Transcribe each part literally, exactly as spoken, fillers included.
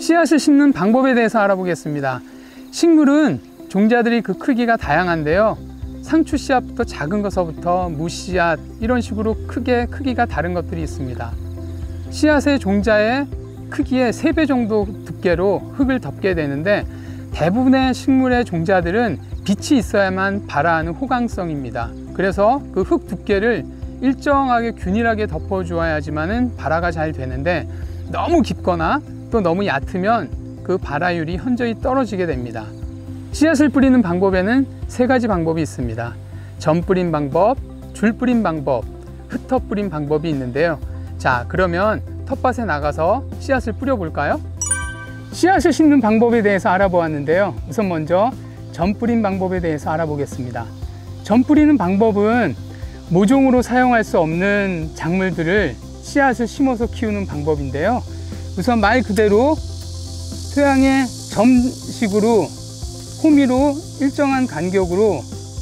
씨앗을 심는 방법에 대해서 알아보겠습니다. 식물은 종자들이 그 크기가 다양한데요. 상추 씨앗부터 작은 것서부터 무씨앗 이런 식으로 크게 크기가 다른 것들이 있습니다. 씨앗의 종자의 크기의 세 배 정도 두께로 흙을 덮게 되는데, 대부분의 식물의 종자들은 빛이 있어야만 발화하는 호강성입니다. 그래서 그 흙 두께를 일정하게 균일하게 덮어주어야지만 발화가 잘 되는데, 너무 깊거나 또 너무 얕으면 그 발화율이 현저히 떨어지게 됩니다. 씨앗을 뿌리는 방법에는 세 가지 방법이 있습니다. 전 뿌린 방법, 줄 뿌린 방법, 흩어 뿌린 방법이 있는데요. 자, 그러면 텃밭에 나가서 씨앗을 뿌려 볼까요? 씨앗을 심는 방법에 대해서 알아보았는데요. 우선 먼저 전 뿌린 방법에 대해서 알아보겠습니다. 전 뿌리는 방법은 모종으로 사용할 수 없는 작물들을 씨앗을 심어서 키우는 방법인데요. 우선 말 그대로 토양에 점식으로 호미로 일정한 간격으로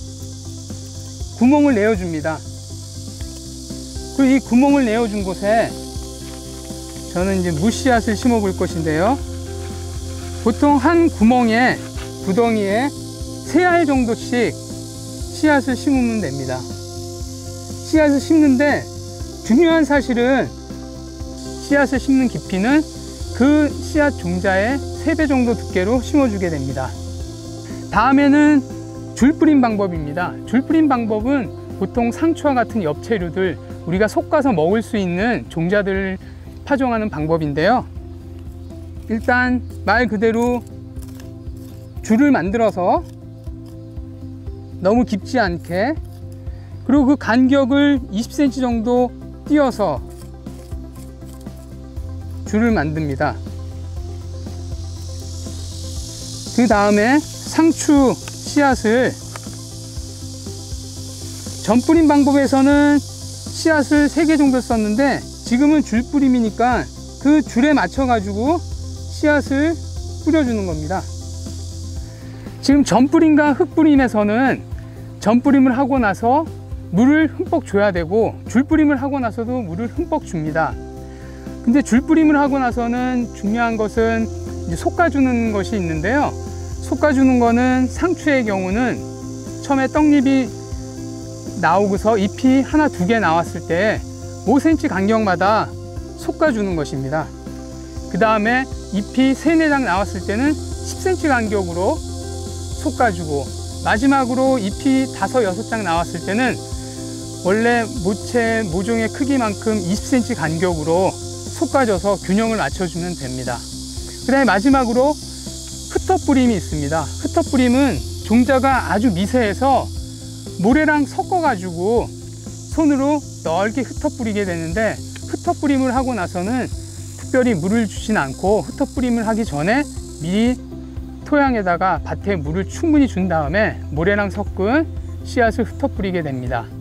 구멍을 내어줍니다. 그리고 이 구멍을 내어준 곳에 저는 이제 무씨앗을 심어 볼 것인데요. 보통 한 구멍에 구덩이에 세 알 정도씩 씨앗을 심으면 됩니다. 씨앗을 심는데 중요한 사실은 씨앗을 심는 깊이는 그 씨앗 종자의 세 배 정도 두께로 심어주게 됩니다. 다음에는 줄 뿌린 방법입니다. 줄 뿌린 방법은 보통 상추와 같은 엽채류들, 우리가 솎아서 먹을 수 있는 종자들을 파종하는 방법인데요. 일단 말 그대로 줄을 만들어서 너무 깊지 않게, 그리고 그 간격을 이십 센티미터 정도 띄어서 줄을 만듭니다. 그 다음에 상추 씨앗을 전 뿌린 방법에서는 씨앗을 세 개 정도 썼는데, 지금은 줄 뿌림이니까 그 줄에 맞춰 가지고 씨앗을 뿌려주는 겁니다. 지금 전 뿌림과 흙 뿌림에서는 전 뿌림을 하고 나서 물을 흠뻑 줘야 되고, 줄 뿌림을 하고 나서도 물을 흠뻑 줍니다. 근데 줄 뿌림을 하고 나서는 중요한 것은 이제 솎아주는 것이 있는데요. 솎아주는 거는 상추의 경우는 처음에 떡잎이 나오고서 잎이 하나 두 개 나왔을 때 오 센티미터 간격마다 솎아주는 것입니다. 그 다음에 잎이 세네 장 나왔을 때는 십 센티미터 간격으로 솎아주고, 마지막으로 잎이 다섯, 여섯 장 나왔을 때는 원래 모체 모종의 크기만큼 이십 센티미터 간격으로 솎아줘서 균형을 맞춰주면 됩니다. 그 다음에 마지막으로 흩어 뿌림이 있습니다. 흩어 뿌림은 종자가 아주 미세해서 모래랑 섞어 가지고 손으로 넓게 흩어 뿌리게 되는데, 흩어 뿌림을 하고 나서는 특별히 물을 주진 않고, 흩어 뿌림을 하기 전에 미리 토양에다가 밭에 물을 충분히 준 다음에 모래랑 섞은 씨앗을 흩어 뿌리게 됩니다.